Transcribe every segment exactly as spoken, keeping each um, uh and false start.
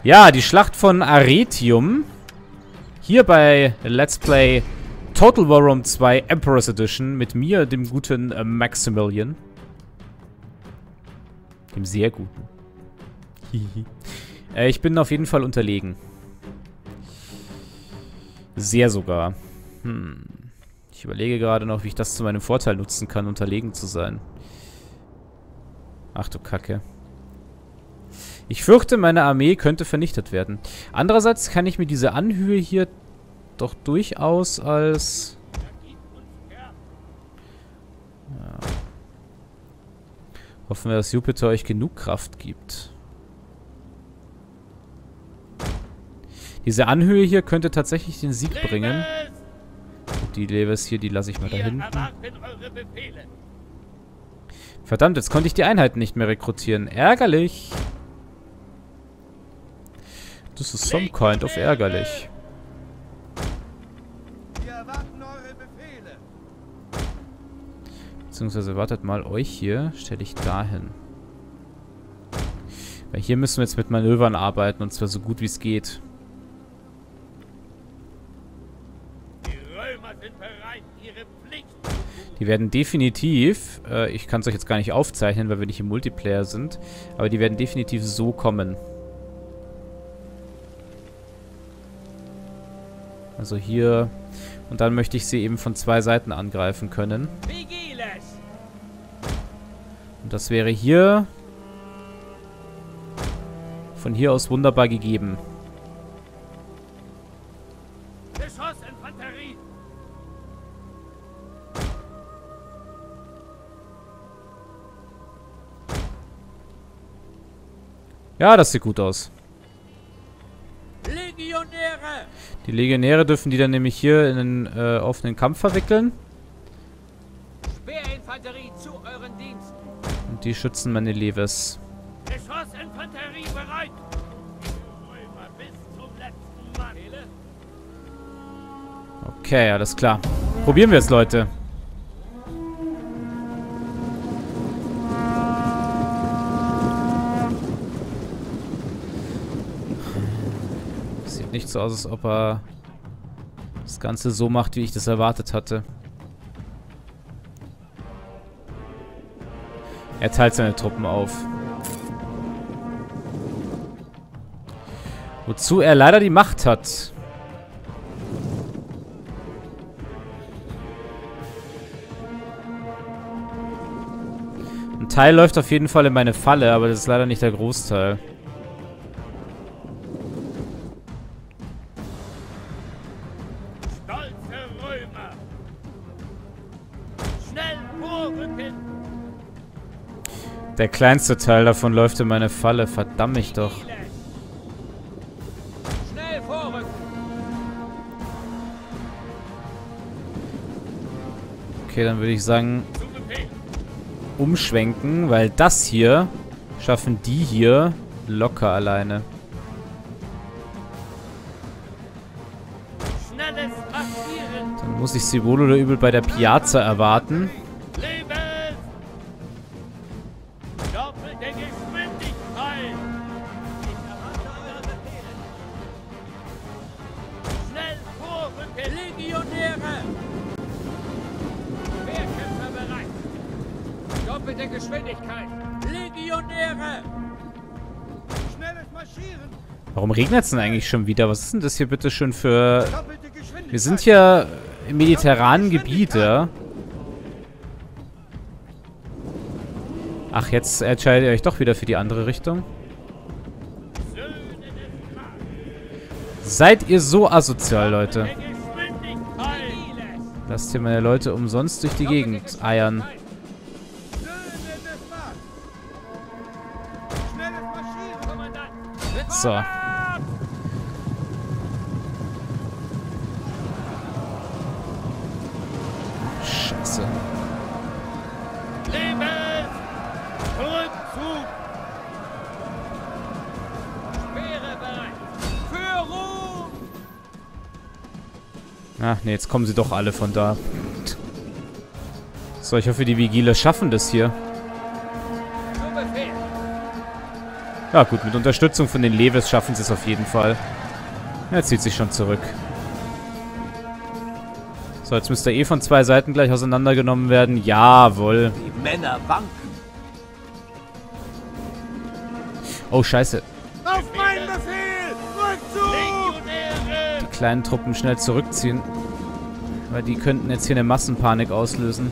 Ja, die Schlacht von Arretium. Hier bei Let's Play Total War Rome zwei Emperor's Edition mit mir, dem guten äh, Maximilian. Dem sehr guten. äh, ich bin auf jeden Fall unterlegen. Sehr sogar. Hm. Ich überlege gerade noch, wie ich das zu meinem Vorteil nutzen kann, unterlegen zu sein. Ach du Kacke. Ich fürchte, meine Armee könnte vernichtet werden. Andererseits kann ich mir diese Anhöhe hier doch durchaus als... Ja. Hoffen wir, dass Jupiter euch genug Kraft gibt. Diese Anhöhe hier könnte tatsächlich den Sieg bringen. Und die Leves hier, die lasse ich mal da hinten. Verdammt, jetzt konnte ich die Einheiten nicht mehr rekrutieren. Ärgerlich. Das ist some kind of ärgerlich. Beziehungsweise, wartet mal, euch hier stelle ich dahin. Weil hier müssen wir jetzt mit Manövern arbeiten, und zwar so gut wie es geht. Die werden definitiv, äh, ich kann es euch jetzt gar nicht aufzeichnen, weil wir nicht im Multiplayer sind, aber die werden definitiv so kommen. Also hier. Und dann möchte ich sie eben von zwei Seiten angreifen können. Und das wäre hier von hier aus wunderbar gegeben. Ja, das sieht gut aus. Legionäre! Die Legionäre dürfen die dann nämlich hier in einen äh, offenen Kampf verwickeln. Speerinfanterie zu euren Diensten. Und die schützen meine Leves. Geschossinfanterie bereit! Bis zum letzten Mann. Okay, alles klar. Probieren wir es, Leute. Nicht so aus, als ob er das Ganze so macht, wie ich das erwartet hatte. Er teilt seine Truppen auf. Wozu er leider die Macht hat. Ein Teil läuft auf jeden Fall in meine Falle, aber das ist leider nicht der Großteil. Der kleinste Teil davon läuft in meine Falle. Verdammt mich doch. Okay, dann würde ich sagen, umschwenken, weil das hier schaffen die hier locker alleine. Dann muss ich sie wohl oder übel bei der Piazza erwarten. Doppelte Geschwindigkeit. Legionäre. Schnelles Marschieren. Warum regnet es denn eigentlich schon wieder? Was ist denn das hier bitte schön für... Wir sind hier im mediterranen Gebiet, ja? Ach, jetzt entscheidet ihr euch doch wieder für die andere Richtung. Seid ihr so asozial, Leute? Lasst hier meine Leute umsonst durch die Gegend eiern. So. Scheiße. Ach nee, jetzt kommen sie doch alle von da. So, ich hoffe, die Vigile schaffen das hier. Ja gut, mit Unterstützung von den Leves schaffen sie es auf jeden Fall. Er zieht sich schon zurück. So, jetzt müsste er eh von zwei Seiten gleich auseinandergenommen werden. Jawohl. Die Männer wanken. Oh, scheiße. Auf meinen Befehl! Rückzug! Die kleinen Truppen schnell zurückziehen. Weil die könnten jetzt hier eine Massenpanik auslösen.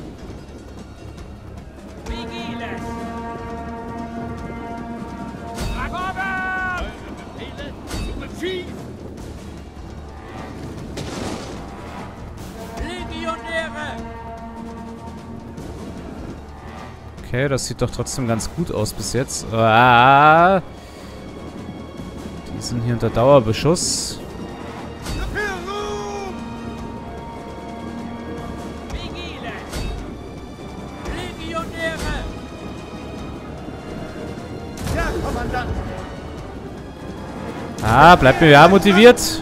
Okay, das sieht doch trotzdem ganz gut aus bis jetzt. Ah, die sind hier unter Dauerbeschuss. Ja, Kommandant! Ah, bleibt mir ja motiviert.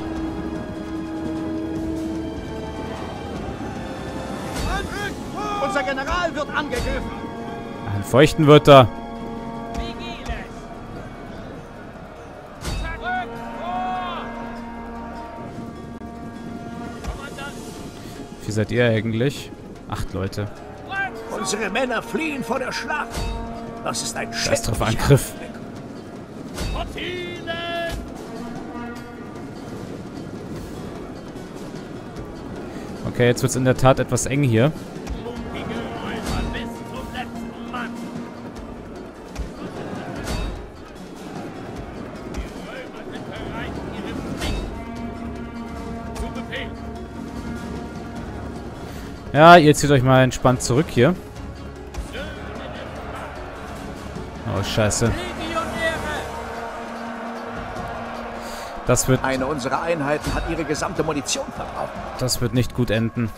Unser General wird angegriffen. Einen feuchten wird er. Wie seid ihr eigentlich? Acht Leute. Unsere Männer fliehen vor der Schlacht. Das ist ein Scheiß drauf, schrecklicher Angriff. Anblick. Okay, jetzt wird es in der Tat etwas eng hier. Ja, ihr zieht euch mal entspannt zurück hier. Oh, scheiße. Das wird... Eine unserer Einheiten hat ihre gesamte Munition verbraucht. Das wird nicht gut enden.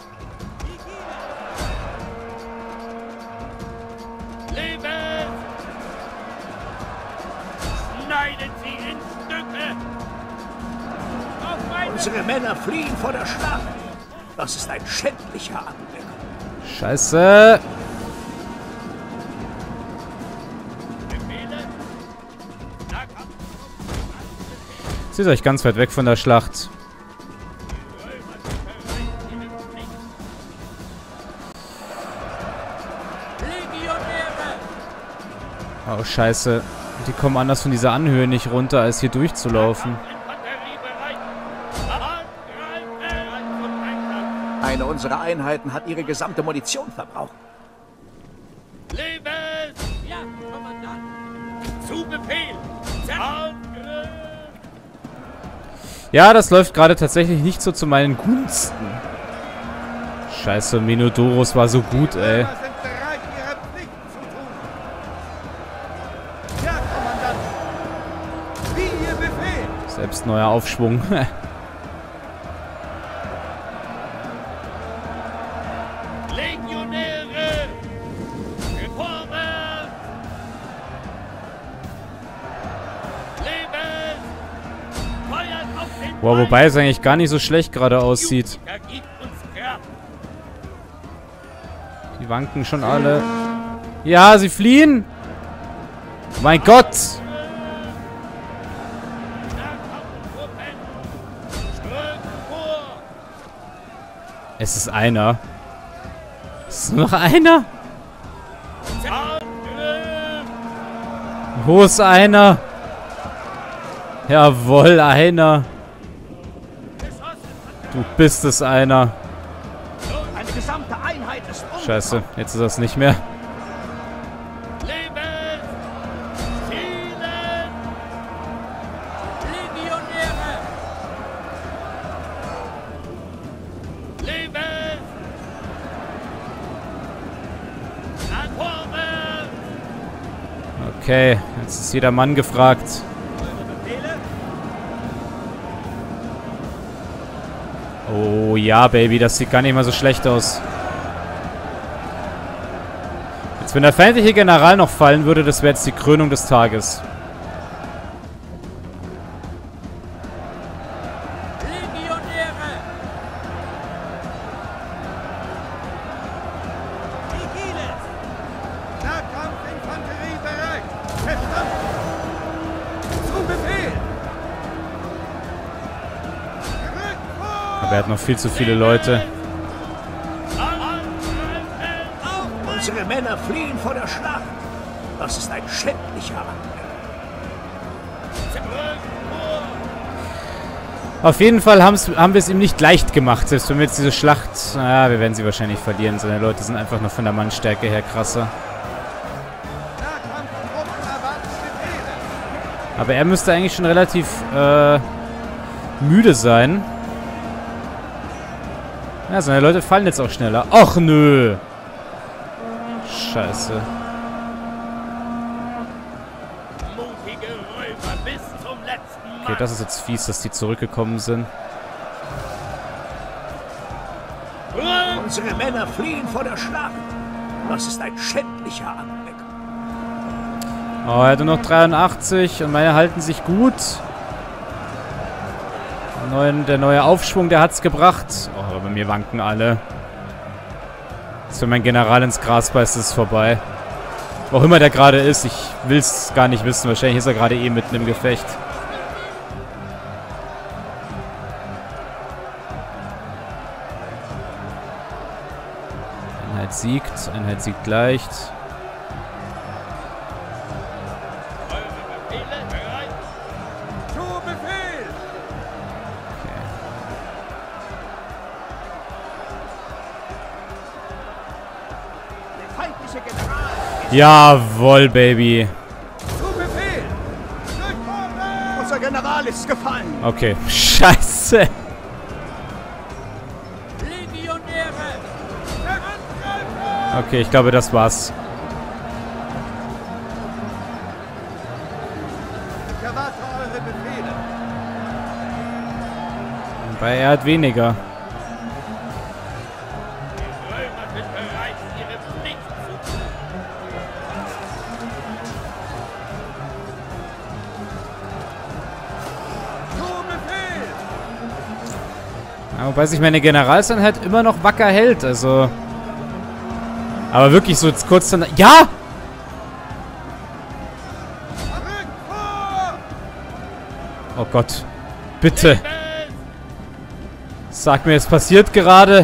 Schneiden sie in Stücke! Unsere Männer fliehen vor der Schlacht. Das ist ein schändlicher Anblick. Scheiße. Zieht euch ganz weit weg von der Schlacht. Oh, scheiße. Die kommen anders von dieser Anhöhe nicht runter, als hier durchzulaufen. Eine unserer Einheiten hat ihre gesamte Munition verbraucht. Leben! Ja, Kommandant! Zu Befehl! Angriff! Ja, das läuft gerade tatsächlich nicht so zu meinen Gunsten. Scheiße, Minodoros war so gut, ey. Wir sind bereit, ihre Pflichten zu tun. Ja, Kommandant! Wie Ihr Befehl! Selbst neuer Aufschwung. Legionäre! Vorwärts! Leben! Feuert auf den Boah, wobei es eigentlich gar nicht so schlecht gerade aussieht. Er gibt uns Kraft! Die wanken schon alle. Ja, sie fliehen! Mein Gott! Es ist einer. Es ist nur noch einer. Wo ist einer? Jawohl, einer. Du bist es einer. Eine gesamte Einheit ist umgekommen. Scheiße, jetzt ist das nicht mehr. Leben! Zielen! Legionäre! Leben! An vorwärts! Okay, jetzt ist jeder Mann gefragt. Oh ja, Baby, das sieht gar nicht mal so schlecht aus. Jetzt, wenn der feindliche General noch fallen würde, das wäre jetzt die Krönung des Tages. Legionäre! Vigiles! Nahkampfinfanterie bereit! Verstanden! Aber er hat noch viel zu viele Leute. Unsere Männer fliehen vor der Schlacht. Das ist ein schändlicher Anblick. Auf jeden Fall haben's, haben wir es ihm nicht leicht gemacht. Selbst wenn wir jetzt diese Schlacht... Naja, wir werden sie wahrscheinlich verlieren. Seine Leute sind einfach noch von der Mannstärke her krasser. Aber er müsste eigentlich schon relativ äh, müde sein. Ja, seine Leute fallen jetzt auch schneller. Och, nö. Scheiße. Okay, das ist jetzt fies, dass die zurückgekommen sind. Unsere Männer fliehen vor der Schlacht. Das ist ein schändlicher Anblick. Oh, er hat nur noch dreiundachtzig und meine halten sich gut. Der neue, der neue Aufschwung, der hat's gebracht. Oh, aber bei mir wanken alle. Jetzt, wenn mein General ins Gras beißt, ist es vorbei. Wo auch immer der gerade ist, ich will's gar nicht wissen. Wahrscheinlich ist er gerade eh mitten im Gefecht. Einheit siegt, Einheit siegt leicht. Jawohl, Baby. Zu Befehl! Unser General ist gefallen. Okay, scheiße. Legionäre! Okay, ich glaube, das war's. Ich erwarte eure Befehle. Weil er hat weniger. Ja, wobei sich meine Generalseinheit immer noch wacker hält, also... Aber wirklich so jetzt kurz dann... Ja! Oh Gott. Bitte. Sag mir, es passiert gerade.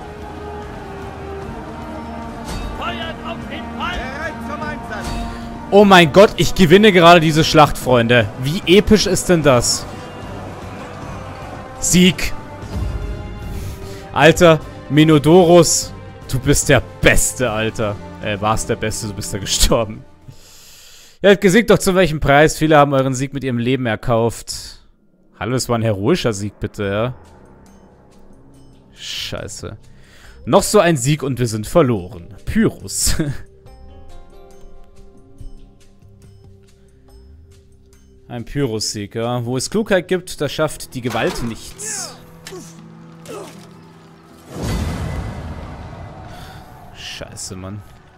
Oh mein Gott, ich gewinne gerade diese Schlacht, Freunde. Wie episch ist denn das? Sieg. Alter, Minodorus, du bist der Beste, Alter. Äh, warst der Beste, du bist da gestorben. Ihr habt gesiegt, doch zu welchem Preis? Viele haben euren Sieg mit ihrem Leben erkauft. Hallo, es war ein heroischer Sieg, bitte, ja? Scheiße. Noch so ein Sieg und wir sind verloren. Pyrrhus. Ein Pyrrhus-Sieg, ja. Wo es Klugheit gibt, da schafft die Gewalt nichts. Scheiße, Mann.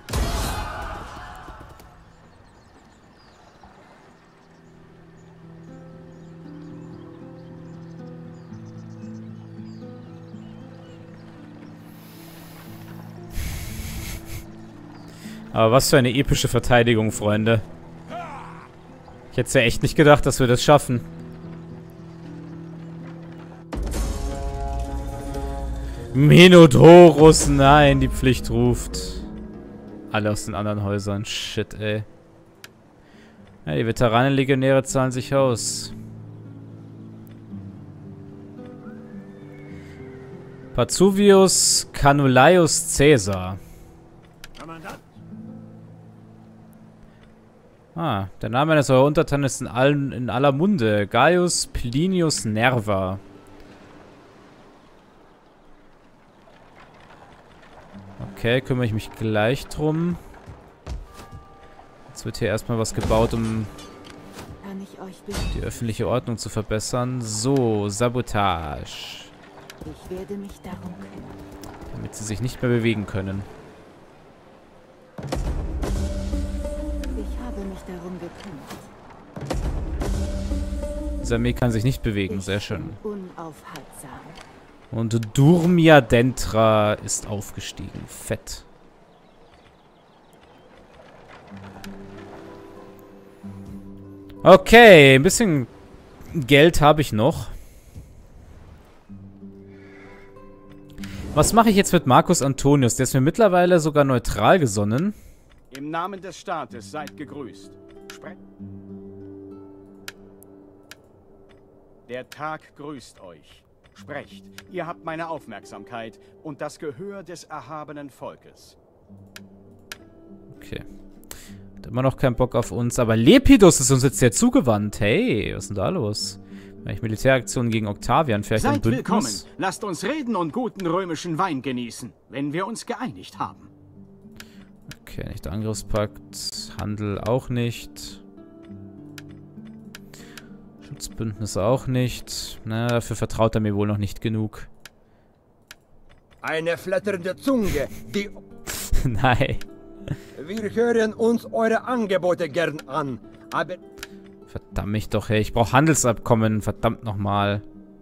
Aber was für eine epische Verteidigung, Freunde. Ich hätte ja echt nicht gedacht, dass wir das schaffen. Minodorus, nein, die Pflicht ruft. Alle aus den anderen Häusern, shit, ey. Ja, die Veteranenlegionäre zahlen sich aus. Pacuvius Canulaius Caesar. Ah, der Name eines eurer Untertanen ist in, allen, in aller Munde. Gaius Plinius Nerva. Okay, kümmere ich mich gleich drum. Jetzt wird hier erstmal was gebaut, um die öffentliche Ordnung zu verbessern. So, Sabotage. Ich werde mich darum kümmern. Damit sie sich nicht mehr bewegen können. Ich habe mich darum gekümmert. Diese Armee kann sich nicht bewegen, sehr schön. Unaufhaltsam. Und Durmia Dentra ist aufgestiegen. Fett. Okay, ein bisschen Geld habe ich noch. Was mache ich jetzt mit Marcus Antonius? Der ist mir mittlerweile sogar neutral gesonnen. Im Namen des Staates seid gegrüßt. Spre Der Tag grüßt euch. Sprecht, ihr habt meine Aufmerksamkeit und das Gehör des erhabenen Volkes. Okay. Hat immer noch keinen Bock auf uns, aber Lepidus ist uns jetzt sehr zugewandt. Hey, was ist denn da los? Wenn ich Militäraktionen gegen Octavian, vielleicht ein Seid Bündnis? willkommen. Lasst uns reden und guten römischen Wein genießen, wenn wir uns geeinigt haben. Okay, nicht Angriffspakt. Handel auch nicht. Schutzbündnis auch nicht. Na, dafür vertraut er mir wohl noch nicht genug. Eine flatternde Zunge, die... Nein. Wir hören uns eure Angebote gern an, aber... Verdammt mich doch, hey. Ich brauche Handelsabkommen. Verdammt nochmal.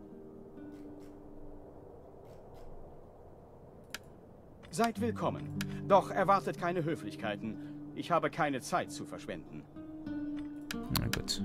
Seid willkommen. Doch erwartet keine Höflichkeiten. Ich habe keine Zeit zu verschwenden. Na gut.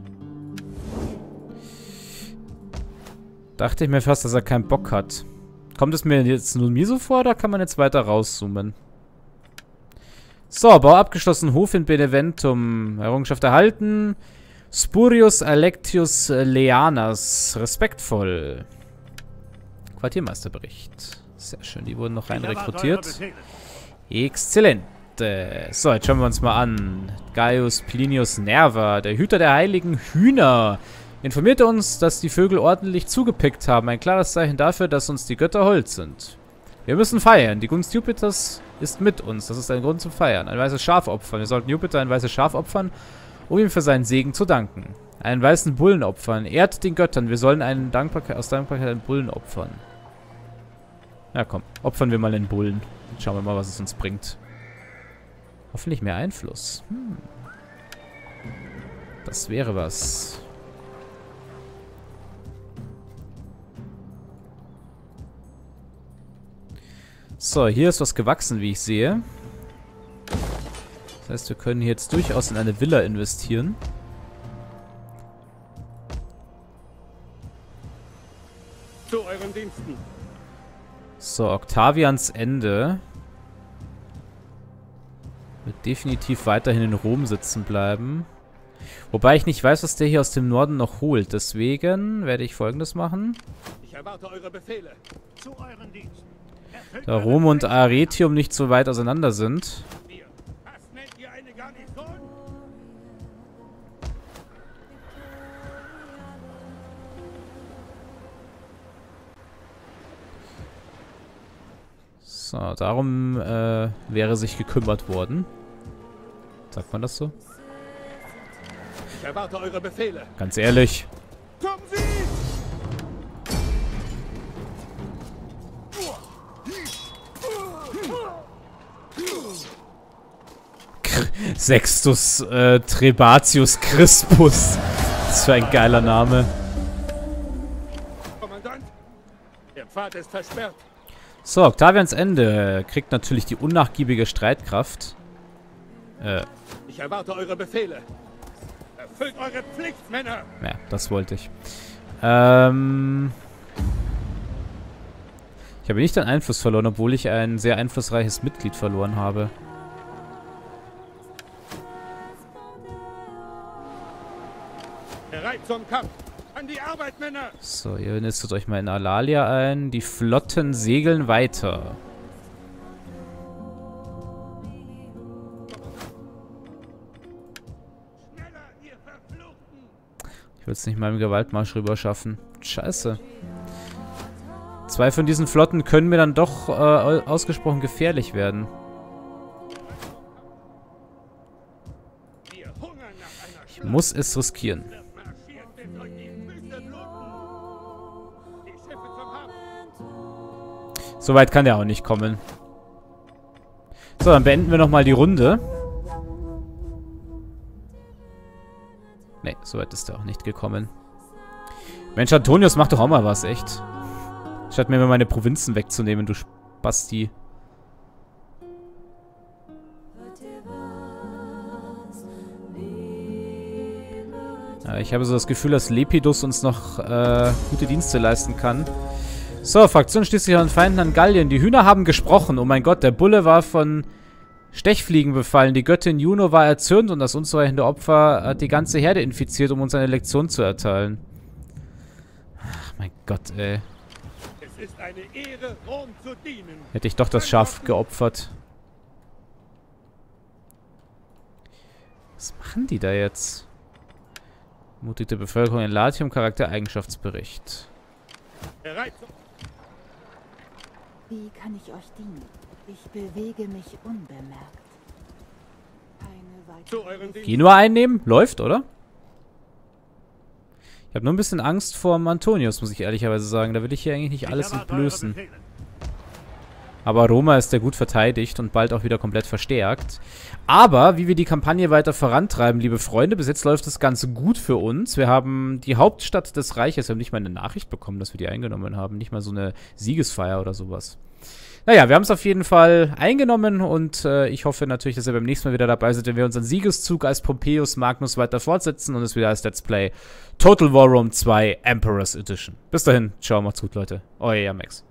Dachte ich mir fast, dass er keinen Bock hat. Kommt es mir jetzt nur mir so vor, oder kann man jetzt weiter rauszoomen? So, Bau abgeschlossen, Hof in Beneventum. Errungenschaft erhalten. Spurius Alectius Leanas. Respektvoll. Quartiermeisterbericht. Sehr schön, die wurden noch rein rekrutiert. Exzellent. So, jetzt schauen wir uns mal an. Gaius Plinius Nerva, der Hüter der heiligen Hühner, informierte uns, dass die Vögel ordentlich zugepickt haben. Ein klares Zeichen dafür, dass uns die Götter hold sind. Wir müssen feiern. Die Gunst Jupiters ist mit uns. Das ist ein Grund zum Feiern. Ein weißes Schaf opfern. Wir sollten Jupiter ein weißes Schaf opfern, um ihm für seinen Segen zu danken. Einen weißen Bullen opfern. Ehrt den Göttern. Wir sollen einen Dankbarkeit, aus Dankbarkeit einen Bullen opfern. Ja, komm. Opfern wir mal den Bullen. Dann schauen wir mal, was es uns bringt. Hoffentlich mehr Einfluss. Hm. Das wäre was. So, hier ist was gewachsen, wie ich sehe. Das heißt, wir können hier jetzt durchaus in eine Villa investieren. Zu euren Diensten. So, Octavians Ende wird definitiv weiterhin in Rom sitzen bleiben. Wobei ich nicht weiß, was der hier aus dem Norden noch holt. Deswegen werde ich Folgendes machen. Ich erwarte eure Befehle. Zu euren Diensten. Da Rom und Arretium nicht so weit auseinander sind. Was nennt ihr eine Garnison? So, darum äh, wäre sich gekümmert worden. Sagt man das so? Ich erwarte eure Befehle. Ganz ehrlich. Kommen Sie! Sextus äh, Trebatius Crispus. Das ist für ein geiler Name. Kommandant, der Pfad ist versperrt. So, Octavians Ende kriegt natürlich die unnachgiebige Streitkraft. Äh. Ich erwarte eure Befehle. Erfüllt eure Pflicht, Männer. Ja, das wollte ich. Ähm. Ich habe nicht an Einfluss verloren, obwohl ich ein sehr einflussreiches Mitglied verloren habe. Bereit zum Kampf. An die Arbeit, Männer. So, ihr nistet euch mal in Alalia ein. Die Flotten segeln weiter. Schneller, ihr Verfluchten. Ich will es nicht mal im Gewaltmarsch rüber schaffen. Scheiße. Zwei von diesen Flotten können mir dann doch äh, ausgesprochen gefährlich werden. Wir hungern nach einer Ich muss es riskieren. Schlacht. Marschiert, bis euch die Füße bluten. Die Schiffe zum Hafen. So weit kann der auch nicht kommen. So, dann beenden wir nochmal die Runde. Ne, so weit ist er auch nicht gekommen. Mensch, Antonius, mach doch auch mal was, echt. Statt mir meine Provinzen wegzunehmen, du Spasti. Ja, ich habe so das Gefühl, dass Lepidus uns noch äh, gute Dienste leisten kann. So, Fraktion schließt sich an Feinden an Gallien. Die Hühner haben gesprochen. Oh mein Gott, der Bulle war von Stechfliegen befallen. Die Göttin Juno war erzürnt und das unzureichende Opfer hat die ganze Herde infiziert, um uns eine Lektion zu erteilen. Ach mein Gott, ey. Es ist eine Ehre, Rom zu dienen. Hätte ich doch das Schaf geopfert. Was machen die da jetzt? Mutige Bevölkerung in Latium, Charaktereigenschaftsbericht. Wie kann ich euch dienen? Ich bewege mich unbemerkt. Keine Zu euren Dienst. Genua einnehmen? Läuft, oder? Ich habe nur ein bisschen Angst vor Antonius, muss ich ehrlicherweise sagen. Da will ich hier eigentlich nicht alles entblößen. Aber Roma ist ja gut verteidigt und bald auch wieder komplett verstärkt. Aber, wie wir die Kampagne weiter vorantreiben, liebe Freunde, bis jetzt läuft das Ganze gut für uns. Wir haben die Hauptstadt des Reiches, wir haben nicht mal eine Nachricht bekommen, dass wir die eingenommen haben. Nicht mal so eine Siegesfeier oder sowas. Naja, wir haben es auf jeden Fall eingenommen und äh, ich hoffe natürlich, dass ihr beim nächsten Mal wieder dabei seid, wenn wir unseren Siegeszug als Pompeius Magnus weiter fortsetzen und es wieder als Let's Play Total War Rome zwei Emperor's Edition. Bis dahin, ciao, macht's gut, Leute. Euer Max.